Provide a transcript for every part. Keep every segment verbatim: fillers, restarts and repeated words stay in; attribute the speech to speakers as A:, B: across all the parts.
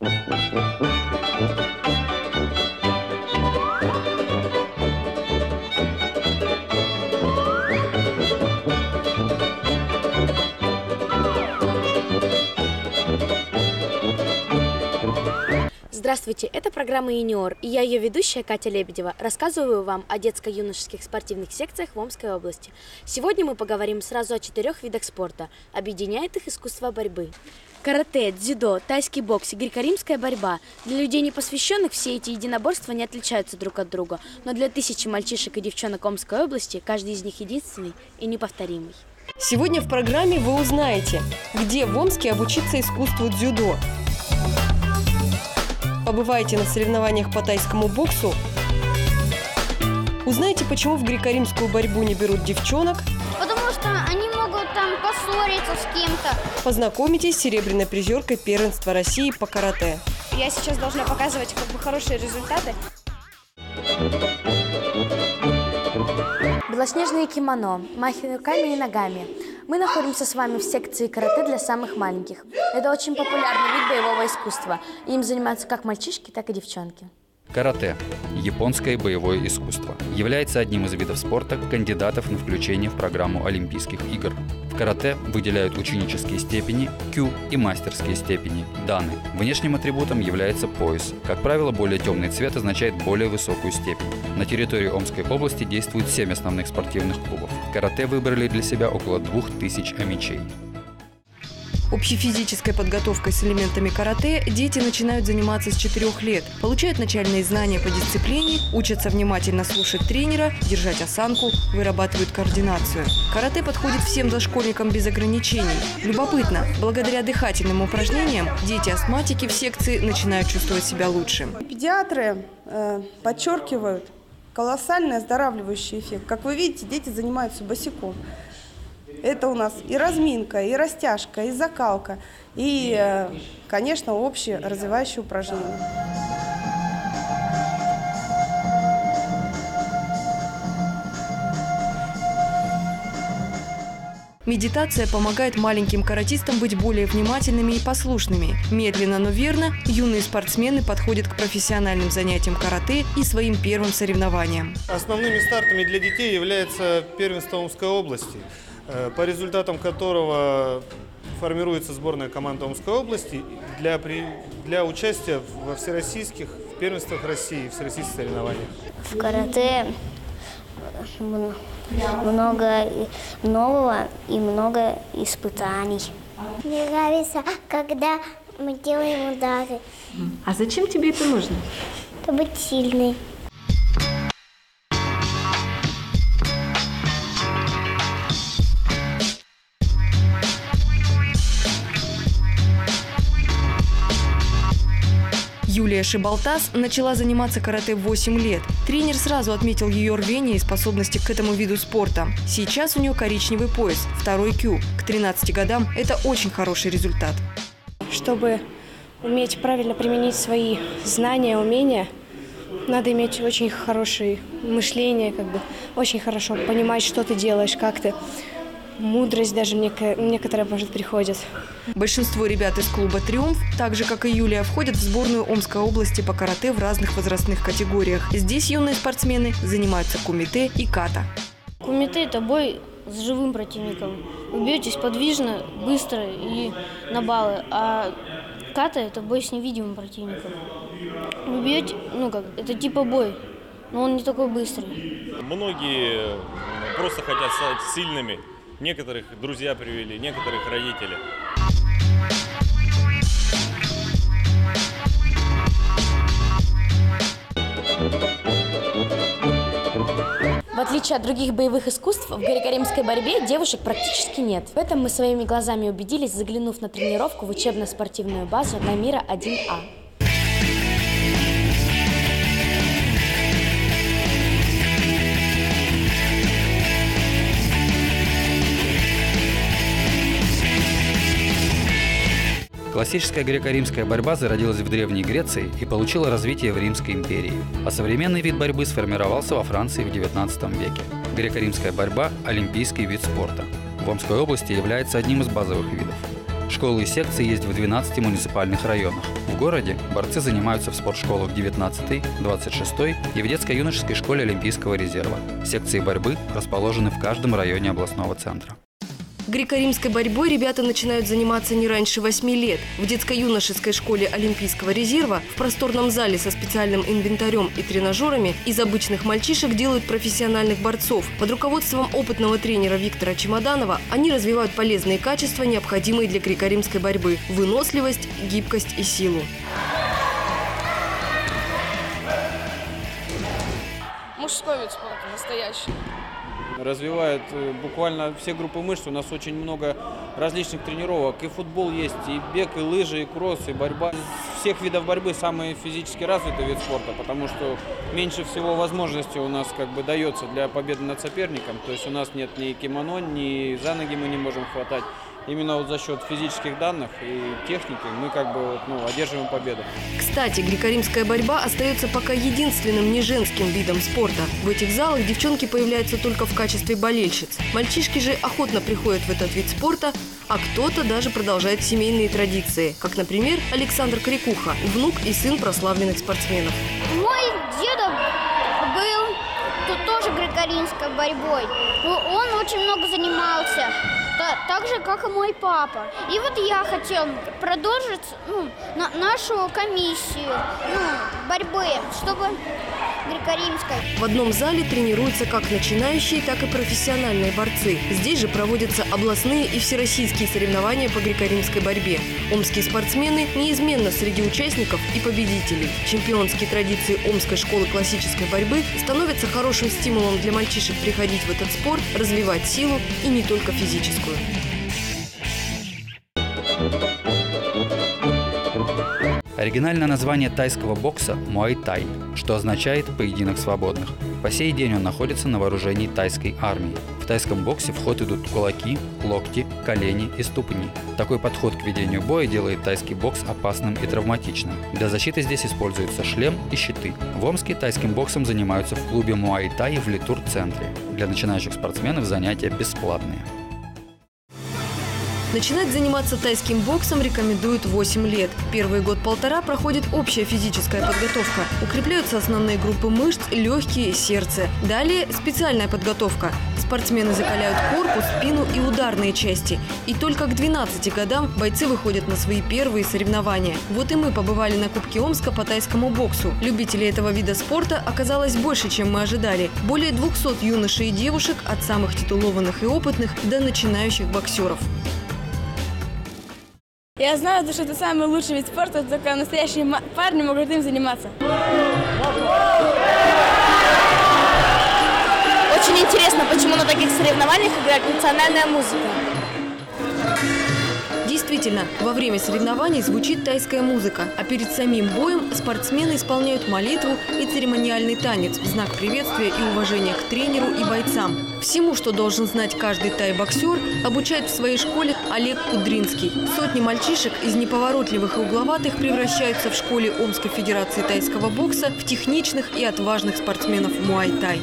A: Здравствуйте, это программа «Юниор», и я, ее ведущая Катя Лебедева, рассказываю вам о детско-юношеских спортивных секциях в Омской области. Сегодня мы поговорим сразу о четырех видах спорта. Объединяет их искусство борьбы. Карате, дзюдо, тайский бокс и греко-римская борьба. Для людей непосвященных все эти единоборства не отличаются друг от друга, но для тысячи мальчишек и девчонок Омской области каждый из них единственный и неповторимый.
B: Сегодня в программе вы узнаете, где в Омске обучиться искусству дзюдо. Побывайте на соревнованиях по тайскому боксу. Узнайте, почему в греко-римскую борьбу не берут девчонок.
C: Потому что они могут там поссориться с кем-то.
B: Познакомитесь с серебряной призеркой первенства России по карате.
D: Я сейчас должна показывать как бы хорошие результаты.
A: Белоснежные кимоно, махи руками и ногами. Мы находимся с вами в секции карате для самых маленьких. Это очень популярный вид боевого искусства. Им занимаются как мальчишки, так и девчонки.
E: Карате – японское боевое искусство. Является одним из видов спорта, кандидатов на включение в программу Олимпийских игр. В карате выделяют ученические степени, кю и мастерские степени, даны. Внешним атрибутом является пояс. Как правило, более темный цвет означает более высокую степень. На территории Омской области действует семь основных спортивных клубов. Карате выбрали для себя около двух тысяч амичей.
B: Общефизической подготовкой с элементами карате дети начинают заниматься с четырёх лет, получают начальные знания по дисциплине, учатся внимательно слушать тренера, держать осанку, вырабатывают координацию. Карате подходит всем дошкольникам без ограничений. Любопытно, благодаря дыхательным упражнениям дети-астматики в секции начинают чувствовать себя лучше.
F: Педиатры э, подчеркивают колоссальный оздоравливающий эффект. Как вы видите, дети занимаются босиком. Это у нас и разминка, и растяжка, и закалка, и, конечно, общие развивающие упражнения.
B: Медитация помогает маленьким каратистам быть более внимательными и послушными. Медленно, но верно, юные спортсмены подходят к профессиональным занятиям карате и своим первым соревнованиям.
G: Основными стартами для детей является первенство Омской области, по результатам которого формируется сборная команда Омской области для, для участия во всероссийских в первенствах России, всероссийских соревнованиях.
C: В карате много нового и много испытаний. Мне нравится, когда мы делаем удары.
B: А зачем тебе это нужно?
C: Чтобы быть сильной.
B: Юлия Шибалтас начала заниматься карате в восемь лет. Тренер сразу отметил ее рвение и способности к этому виду спорта. Сейчас у нее коричневый пояс, второй кю. К тринадцати годам это очень хороший результат.
D: Чтобы уметь правильно применить свои знания, умения, надо иметь очень хорошее мышление, как бы, очень хорошо понимать, что ты делаешь, как ты. Мудрость даже некоторая, может, приходит.
B: Большинство ребят из клуба «Триумф», так же, как и Юлия, входят в сборную Омской области по карате в разных возрастных категориях. Здесь юные спортсмены занимаются кумите и ката.
H: Кумите – это бой с живым противником. Вы бьетесь подвижно, быстро и на баллы. А ката – это бой с невидимым противником. Вы бьете, ну как, это типа бой, но он не такой быстрый.
I: Многие просто хотят стать сильными. Некоторых друзья привели, некоторых родители.
A: В отличие от других боевых искусств, в греко-римской борьбе девушек практически нет. В этом мы своими глазами убедились, заглянув на тренировку в учебно-спортивную базу на Мира один А.
E: Классическая греко-римская борьба зародилась в Древней Греции и получила развитие в Римской империи, а современный вид борьбы сформировался во Франции в девятнадцатом веке. Греко-римская борьба – олимпийский вид спорта. В Омской области является одним из базовых видов. Школы и секции есть в двенадцати муниципальных районах. В городе борцы занимаются в спортшколах девятнадцатой, двадцать шестой и в детско-юношеской школе Олимпийского резерва. Секции борьбы расположены в каждом районе областного центра.
B: Греко-римской борьбой ребята начинают заниматься не раньше восьми лет. В детско-юношеской школе Олимпийского резерва в просторном зале со специальным инвентарем и тренажерами из обычных мальчишек делают профессиональных борцов. Под руководством опытного тренера Виктора Чемоданова они развивают полезные качества, необходимые для греко-римской борьбы – выносливость, гибкость и силу.
J: Мужской вид спорта, настоящий.
K: Развивает буквально все группы мышц. У нас очень много различных тренировок. И футбол есть, и бег, и лыжи, и кросс, и борьба. Из всех видов борьбы самый физически развитый вид спорта, потому что меньше всего возможностей у нас как бы дается для победы над соперником. То есть у нас нет ни кимоно, ни за ноги мы не можем хватать. Именно вот за счет физических данных и техники мы как бы ну, одерживаем победу.
B: Кстати, греко-римская борьба остается пока единственным не женским видом спорта. В этих залах девчонки появляются только в качестве болельщиц. Мальчишки же охотно приходят в этот вид спорта, а кто-то даже продолжает семейные традиции. Как, например, Александр Крикуха, внук и сын прославленных спортсменов.
C: Мой дедов был тут тоже греко-римской борьбой. Он очень много занимался. Так же, как и мой папа. И вот я хотел продолжить ну, на, нашу комиссию ну, борьбы, чтобы греко-римской.
B: В одном зале тренируются как начинающие, так и профессиональные борцы. Здесь же проводятся областные и всероссийские соревнования по греко-римской борьбе. Омские спортсмены неизменно среди участников и победителей. Чемпионские традиции Омской школы классической борьбы становятся хорошим стимулом для мальчишек приходить в этот спорт, развивать силу и не только физическую.
E: Оригинальное название тайского бокса – муай-тай, что означает «поединок свободных». По сей день он находится на вооружении тайской армии. В тайском боксе в ход идут кулаки, локти, колени и ступни. Такой подход к ведению боя делает тайский бокс опасным и травматичным. Для защиты здесь используются шлем и щиты. В Омске тайским боксом занимаются в клубе муай-тай в Литур-центре. Для начинающих спортсменов занятия бесплатные.
B: Начинать заниматься тайским боксом рекомендуют восемь лет. Первый год-полтора проходит общая физическая подготовка. Укрепляются основные группы мышц, легкие, сердце. Далее специальная подготовка. Спортсмены закаляют корпус, спину и ударные части. И только к двенадцати годам бойцы выходят на свои первые соревнования. Вот и мы побывали на Кубке Омска по тайскому боксу. Любителей этого вида спорта оказалось больше, чем мы ожидали. Более двухсот юношей и девушек, от самых титулованных и опытных до начинающих боксеров.
J: Я знаю, что это самый лучший вид спорта, только настоящие парни могут им заниматься.
A: Очень интересно, почему на таких соревнованиях играет национальная музыка.
B: Действительно, во время соревнований звучит тайская музыка, а перед самим боем спортсмены исполняют молитву и церемониальный танец в знак приветствия и уважения к тренеру и бойцам. Всему, что должен знать каждый тай-боксер, обучает в своей школе Олег Кудринский. Сотни мальчишек из неповоротливых и угловатых превращаются в школе Омской федерации тайского бокса в техничных и отважных спортсменов муай-тай.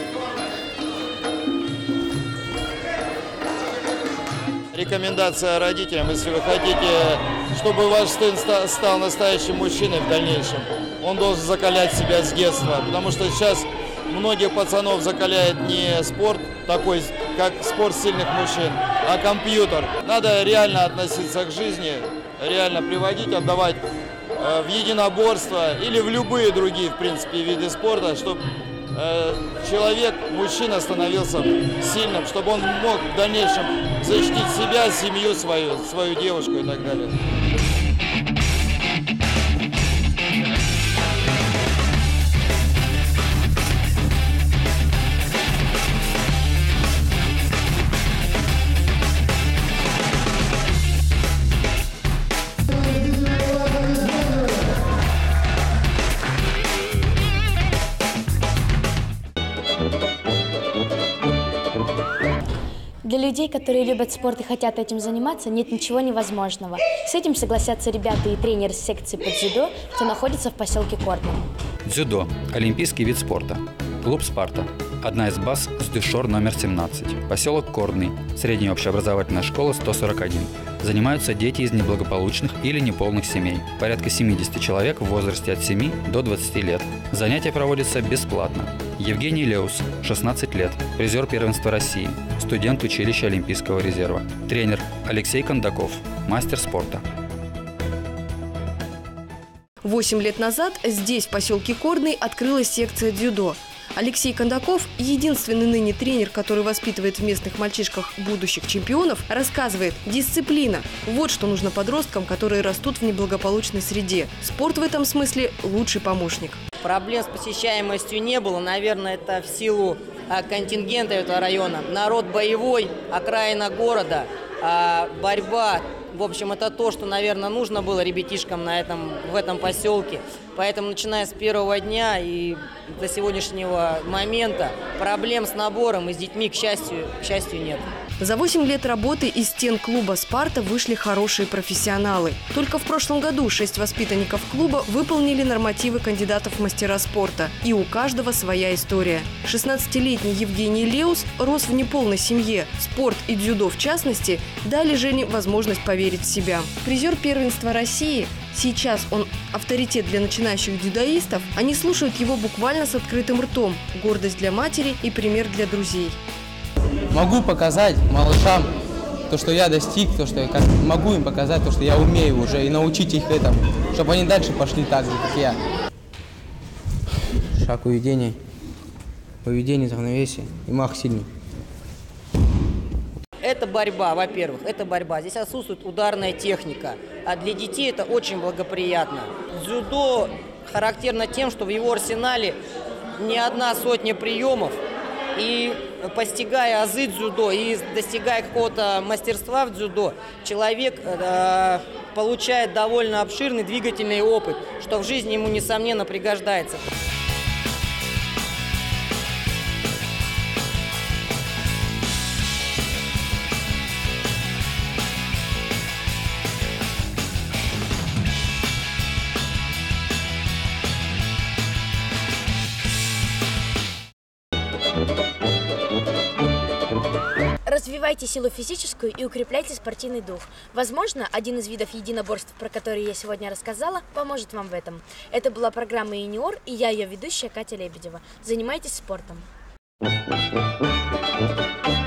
L: Рекомендация родителям, если вы хотите, чтобы ваш сын стал настоящим мужчиной в дальнейшем, он должен закалять себя с детства, потому что сейчас многих пацанов закаляет не спорт такой, как спорт сильных мужчин, а компьютер. Надо реально относиться к жизни, реально приводить, отдавать в единоборство или в любые другие, в принципе, виды спорта, чтобы человек, мужчина становился сильным, чтобы он мог в дальнейшем защитить себя, семью свою, свою девушку и так далее.
A: Для людей, которые любят спорт и хотят этим заниматься, нет ничего невозможного. С этим согласятся ребята и тренер с секции по дзюдо, кто находится в поселке Кортном.
E: Дзюдо – олимпийский вид спорта. Клуб «Спарта». Одна из баз с Дюшор номер семнадцать. Поселок Кордный. Средняя общеобразовательная школа сто сорок один. Занимаются дети из неблагополучных или неполных семей. Порядка семидесяти человек в возрасте от семи до двадцати лет. Занятия проводятся бесплатно. Евгений Леус, шестнадцать лет, призер первенства России, студент училища Олимпийского резерва. Тренер Алексей Кондаков, мастер спорта.
B: Восемь лет назад здесь, в поселке Кордный, открылась секция дзюдо. Алексей Кондаков, единственный ныне тренер, который воспитывает в местных мальчишках будущих чемпионов, рассказывает: дисциплина – вот что нужно подросткам, которые растут в неблагополучной среде. Спорт в этом смысле – лучший помощник.
M: Проблем с посещаемостью не было. Наверное, это в силу а, контингента этого района. Народ боевой, окраина города, а, борьба. В общем, это то, что, наверное, нужно было ребятишкам на этом, в этом поселке. Поэтому, начиная с первого дня и до сегодняшнего момента, проблем с набором и с детьми, к счастью, к счастью, нет.
B: За восемь лет работы из стен клуба «Спарта» вышли хорошие профессионалы. Только в прошлом году шесть воспитанников клуба выполнили нормативы кандидатов в мастера спорта. И у каждого своя история. шестнадцатилетний Евгений Леус рос в неполной семье. Спорт и дзюдо, в частности, дали Жене возможность поверить в себя. Призер первенства России. Сейчас он авторитет для начинающих дзюдоистов. Они слушают его буквально с открытым ртом. Гордость для матери и пример для друзей.
N: Могу показать малышам то, что я достиг, то, что я как, могу им показать то, что я умею уже, и научить их этому, чтобы они дальше пошли так же, как я. Шаг уведения, поведение, равновесие и мах сильный.
M: Это борьба, во-первых, это борьба. Здесь отсутствует ударная техника, а для детей это очень благоприятно. Дзюдо характерно тем, что в его арсенале не одна сотня приемов, и постигая азы дзюдо и достигая какого-то мастерства в дзюдо, человек э, получает довольно обширный двигательный опыт, что в жизни ему, несомненно, пригождается.
A: Развивайте силу физическую и укрепляйте спортивный дух. Возможно, один из видов единоборств, про которые я сегодня рассказала, поможет вам в этом. Это была программа «Юниор», и я ее ведущая Катя Лебедева. Занимайтесь спортом.